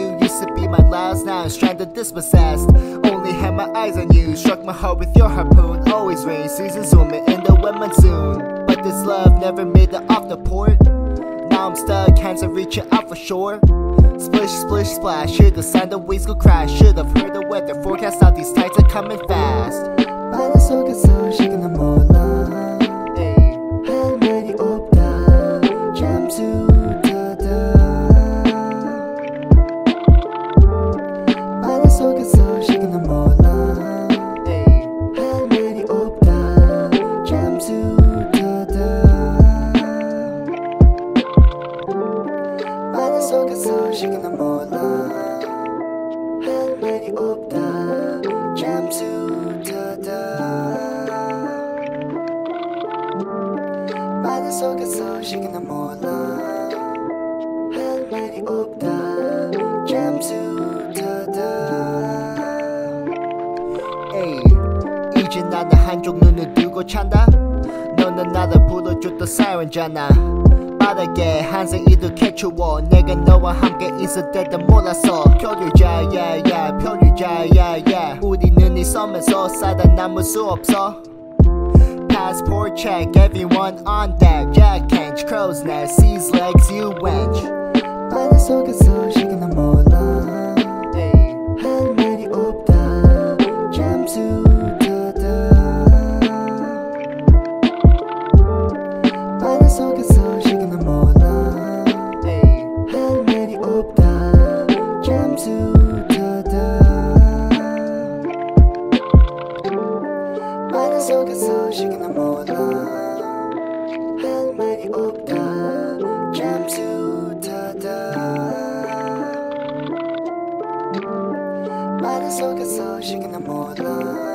you used to be my last. Now I'm stranded, dispossessed. Only had my eyes on you. Struck my heart with your harpoon. Always rain, seasons zooming in the wet monsoon. But this love never made it off the port. Now I'm stuck, hands are reaching out for shore. Splish, splish, splash, hear the sound of waves go crash. Should've heard the weather forecast, out these tides are coming fast. 바다 속에서 식은 난 몰라 할 말이 없다 잠수타다 바다 속에서 식은 난 몰라 할 말이 없다 잠수타다 바다 속에서 식은 난 몰라 할 말이 없다 잠수타다 바다 속에서 식은 난 몰라 할 말이 없다 잠수타다 에이, 이제 나는 한쪽 눈을 뜨고 찬다. 너는 나를 불러줬던 사이렌잖아. 바닥에 항상 이렇게 추워. 내가 너와 함께 있을 때도 몰랐어. 표류자야야 표류자야야 우리는 이 섬에서 살아남을 수 없어. Passport check, everyone on deck. Jack Kench, crow's nest, seas legs, you wench. 바다 속에서 식은 난 몰라 할 말이 없다 잠수타다 바다 속에서 식은 난 몰라 할 말이 없다 잠수타다 바다 속에서 식은 난 몰라 할 말이 없다 잠수타다 바다 속에서 식은 난 몰라